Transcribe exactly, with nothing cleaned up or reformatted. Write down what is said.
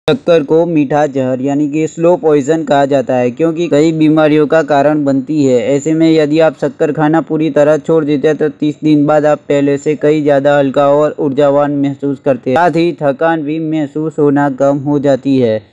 शक्कर को मीठा जहर यानी कि स्लो पॉइजन कहा जाता है, क्योंकि कई बीमारियों का कारण बनती है। ऐसे में यदि आप शक्कर खाना पूरी तरह छोड़ देते हैं तो तीस दिन बाद आप पहले से कई ज़्यादा हल्का और ऊर्जावान महसूस करते हैं। साथ ही थकान भी महसूस होना कम हो जाती है।